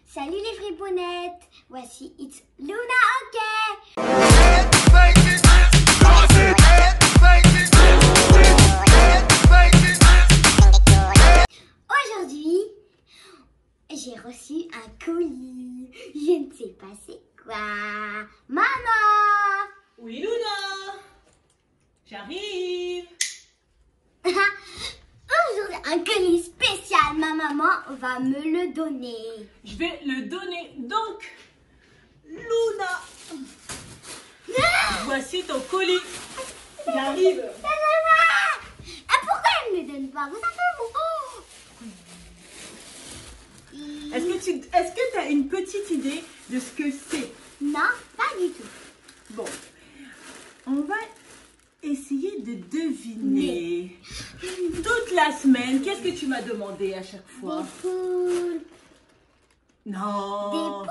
Salut les fripounettes, voici It's Luna OK. Aujourd'hui, j'ai reçu un colis. Je ne sais pas c'est quoi. Maman! Oui, Luna! J'arrive! Aujourd'hui, un colis spécial. Ma maman va me le donner. Je vais le donner. Donc, Luna, voici ton colis. J'arrive. Ah, pourquoi elle ne me donne pas? Vous savez, Est-ce que tu as une petite idée de ce que c'est? non, pas du tout. Bon, on va essayer de deviner. Toute la semaine, qu'est-ce que tu m'as demandé à chaque fois? Des poules. Non. Des poulpes.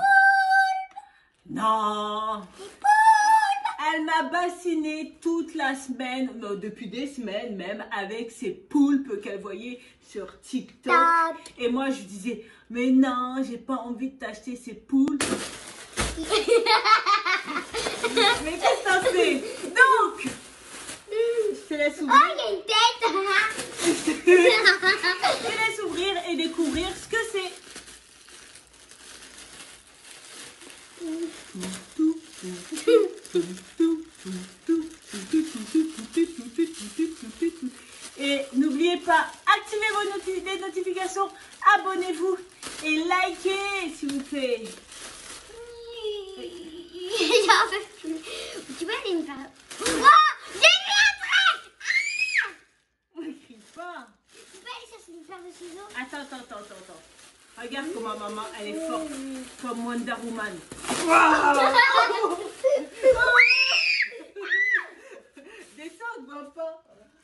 Non. Des poulpes. Elle m'a bassiné toute la semaine, depuis des semaines même, avec ces poulpes qu'elle voyait sur TikTok. Et moi, je lui disais, mais non, j'ai pas envie de t'acheter ces poulpes. Mais qu'est-ce que t'en fais? Donc, je te laisse ouvrir. Oh, il y a une tête. Je te laisse ouvrir et découvrir ce que c'est. Et n'oubliez pas, activez les notifications, abonnez-vous et likez s'il vous plaît. J'en peux plus. Tu peux aller me faire... Oh, j'ai vu un truc. On n'écrit pas. Tu peux aller chercher une paire de ciseaux? Attends. Regarde comment maman, elle est forte, comme Wonder Woman. Descends, on ne voit pas.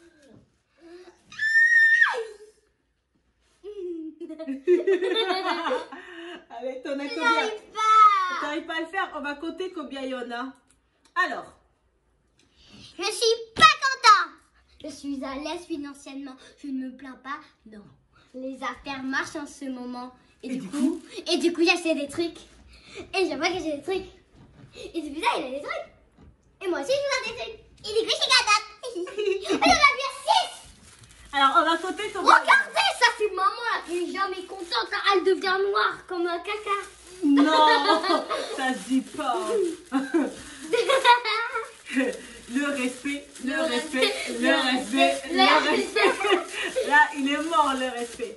Allez, t'en as combien? J'arrive pas. T'arrives pas à le faire? On va compter combien il y en a. Alors. Je suis pas content. Je suis à l'aise financièrement. Je ne me plains pas. Non. Les affaires marchent en ce moment. Et du coup, j'achète des trucs. Et je vois que j'ai des trucs. Et depuis ça, il a des trucs. Et moi aussi, je veux des trucs. Et du coup, j'ai gâté. On en a bien 6. Alors, on va compter combien. Regardez, ça c'est maman là qui est jamais contente quand elle devient noire comme un caca. Non, ça se dit pas. Le respect. Là, il est mort, le respect.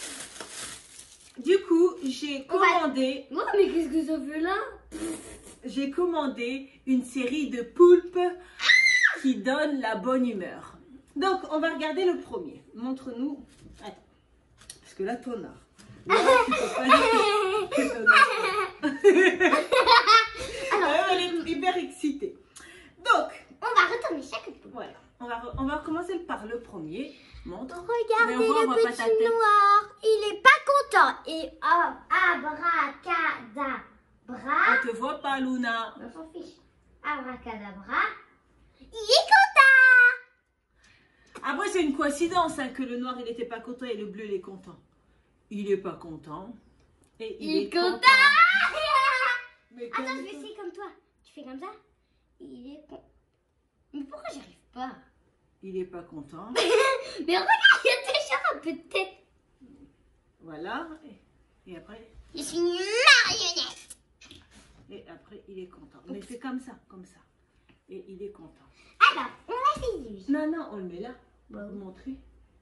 Du coup, j'ai commandé... Oh, mais qu'est-ce que ça fait là? J'ai commandé une série de poulpes qui donnent la bonne humeur. Donc, on va regarder le premier. Montre-nous. Attends. Parce que là, t'en as. Là, tu peux pas dire que t'en as. Alors, elle est hyper excitée. Donc, on va retourner chaque poule. Voilà. On va recommencer par le premier. Montre. Regardez Mais on voit le pas ta tête. petit noir. Il est pas content. Et abracadabra. On te voit pas, Luna. On s'en fiche. Abracadabra. Il est content. Après, c'est une coïncidence hein, que le noir, il n'était pas content et le bleu, il est content. Il est pas content. Et il est content. Mais attends, je vais essayer comme toi. Tu fais comme ça. Il est content. Mais pourquoi j'y arrive pas? Il est pas content. Mais regarde, il y a déjà un peu de tête. Voilà. Et après. Je suis une marionnette. Et après, il est content. Mais c'est comme ça. Et il est content. Alors, on va essayer lui. Non, on le met là. On va vous montrer.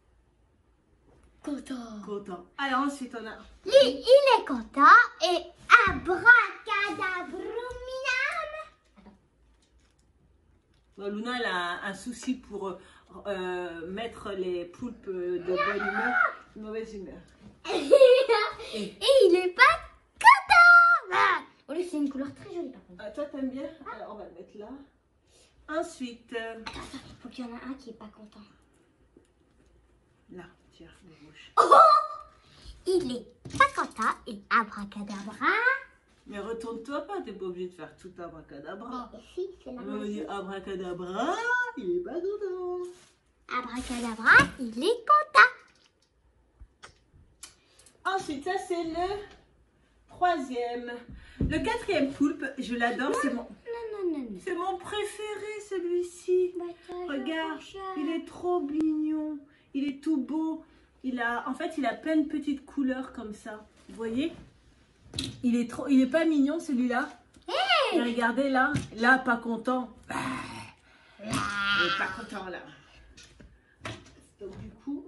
Content. Alors ensuite, on a... Lui, il est content. Et abracadabruminam. Bon, Luna, elle a un souci pour mettre les poulpes de bonne humeur, de mauvaise humeur. Et il est pas content. Oh, lui, c'est une couleur très jolie par contre. Toi, t'aimes bien? Alors, on va le mettre là. Ensuite... Attends, il faut qu'il y en a un qui est pas content. Là, tiens, de gauche. Oh, il est pas content et abracadabra. Mais retourne-toi pas, t'es pas obligé de faire tout abracadabra. Si, c'est la même. Abracadabra, il est pas content. Abracadabra, il est content. Ensuite, ça c'est le troisième. Le quatrième poulpe, je l'adore, c'est mon... Non. C'est mon préféré, celui-ci. Regarde, il est trop mignon. Il est tout beau. En fait, il a plein de petites couleurs comme ça. Vous voyez? Il est pas mignon, celui-là. Et regardez là. Là, pas content. Il est pas content, là. Donc, du coup...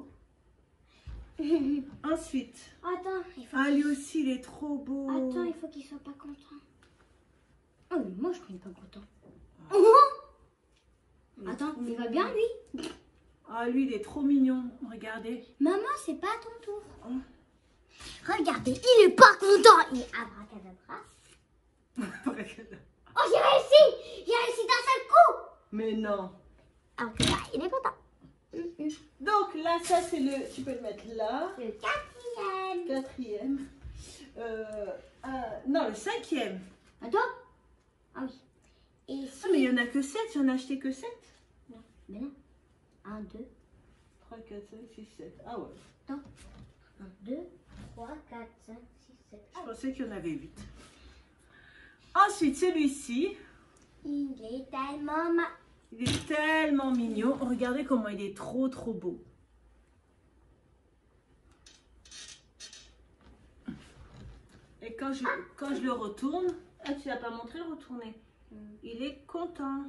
Ensuite. Attends, il faut lui aussi, il est trop beau. Attends, il faut qu'il soit pas content. Oh, mais moi, je suis pas content. Attends, il va bien, lui? Lui, il est trop mignon. Regardez. Maman, c'est pas à ton tour. Regardez, il est pas content. Il est abracadabra. Oh, j'ai réussi. J'ai réussi d'un seul coup. Mais non. Alors que là, il est content. Donc là, ça, c'est le... Tu peux le mettre là. Le quatrième. Quatrième. Non, le cinquième. Attends. Ah oui. Et si... mais il n'y en a que 7. J'en ai acheté que 7. Non, mais non. 1, 2. 3, 4, 5, 6, 7. Ah ouais. Attends. 1, 2, 3, 4, 5, 6, 7. Je pensais qu'il y en avait 8. Ensuite, celui-ci. Il est tellement mignon. Regardez comment il est trop beau. Et quand je le retourne... Ah, tu l'as pas montré, retourner. Il est content.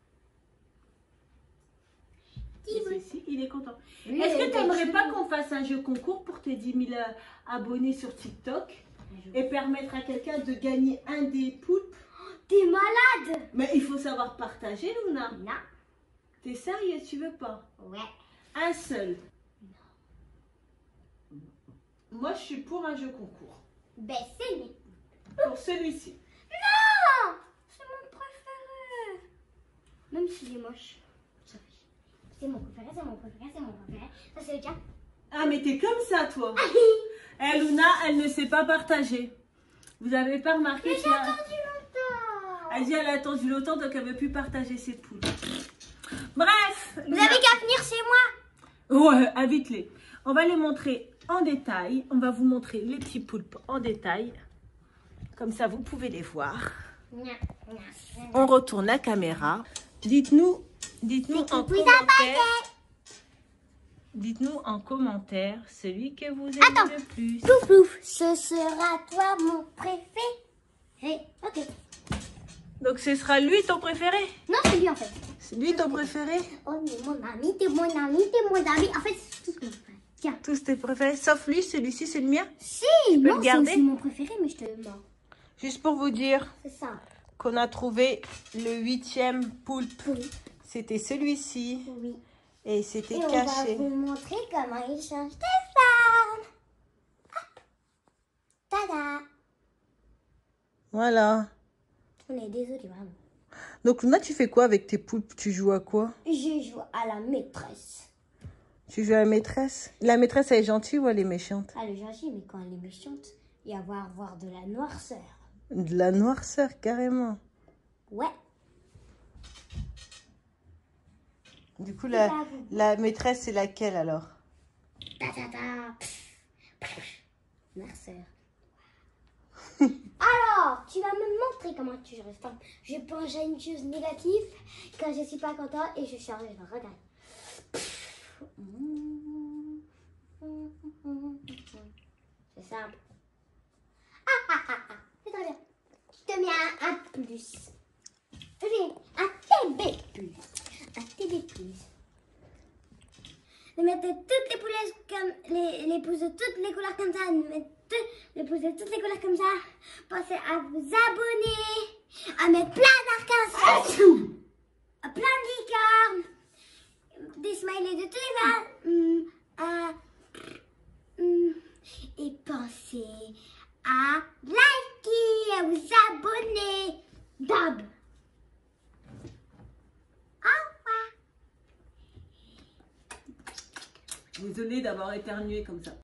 Ici, il est content. Est-ce que tu n'aimerais pas qu'on fasse un jeu concours pour tes 10 000 abonnés sur TikTok et permettre à quelqu'un de gagner un des poulpes? T'es malade! Mais il faut savoir partager, Luna. Non. T'es sérieux, tu veux pas? Ouais. Un seul. Non. Moi, je suis pour un jeu concours. Ben, c'est lui. Pour celui-ci. Non! C'est mon préféré. Même s'il est moche. C'est mon préféré, c'est mon préféré, c'est mon préféré. Ça, c'est le tien. Ah, mais t'es comme ça, toi. Luna, elle ne sait pas partager. Vous avez pas remarqué? Mais j'ai attendu longtemps. Elle dit elle a attendu longtemps, donc elle ne veut plus partager ses poules. Bref. Vous avez qu'à venir chez moi. Ouais, invite-les. On va les montrer en détail. On va vous montrer les petits poulpes en détail. Comme ça, vous pouvez les voir. On retourne la caméra. Dites-nous en commentaire. Dites-nous en commentaire celui que vous aimez le plus. Plouf plouf, ce sera toi mon préféré. Ok. Donc ce sera lui ton préféré? Non, c'est lui en fait. C'est lui ton préféré? Oh, mais mon ami, t'es mon ami, t'es mon ami. En fait, c'est tout ce que je fais. Tiens. Tous tes préférés, sauf lui, celui-ci c'est le mien? Si, non, c'est aussi mon préféré, mais je te le mens. Juste pour vous dire qu'on a trouvé le 8e poulpe. Oui. C'était celui-ci. Oui. Et c'était caché. On va vous montrer comment il change de forme. Hop. Tada. Voilà. On est désolé, vraiment. Donc Luna, tu fais quoi avec tes poulpes? Tu joues à quoi? Je joue à la maîtresse. Tu joues à la maîtresse? La maîtresse, elle est gentille ou elle est méchante? Elle est gentille, mais quand elle est méchante, il va y avoir de la noirceur. De la noirceur, carrément. Ouais. Du coup, la maîtresse, c'est laquelle alors? Noirceur. Alors, tu vas me montrer comment tu restes. Je pense à une chose négative quand je suis pas content et je change. Regarde. C'est simple. C'est très bien. Je te mets un plus. Un TB plus. Un TB plus. De mettre toutes les poulets comme les pouces de toutes les couleurs comme ça. De mettre les pouces de toutes les couleurs comme ça. Pensez à vous abonner. À mettre plein d'arc-en-ciel. Plein de licornes. Des smileys de tous les âges. Et pensez à liker, à vous abonner. Dab. Désolée d'avoir éternué comme ça.